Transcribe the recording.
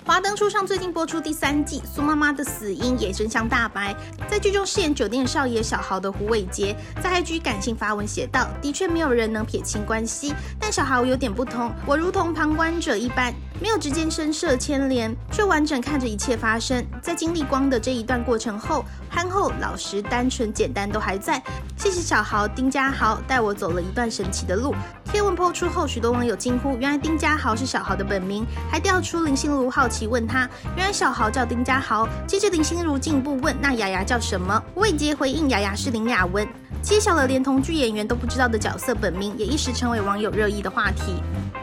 华灯初上最近播出第3季，苏妈妈的死因也真相大白。在剧中饰演酒店少爷小豪的胡伟杰，在 IG 感性发文写道：的确没有人能撇清关系，但小豪有点不同，我如同旁观者一般，没有直接深涉牵连，却完整看着一切发生。在经历光的这一段过程后，憨厚、老实、单纯、简单都还在。谢谢小豪、丁家豪带我走了一段神奇的路。贴文播出后，许多网友惊呼，原来丁家豪是小豪的本名，还调出林心如好奇问他，原来小豪叫丁家豪。接着林心如进一步问，那雅雅叫什么？胡伟杰回应，雅雅是林雅雯，揭晓了连同剧演员都不知道的角色本名，也一时成为网友热议的话题。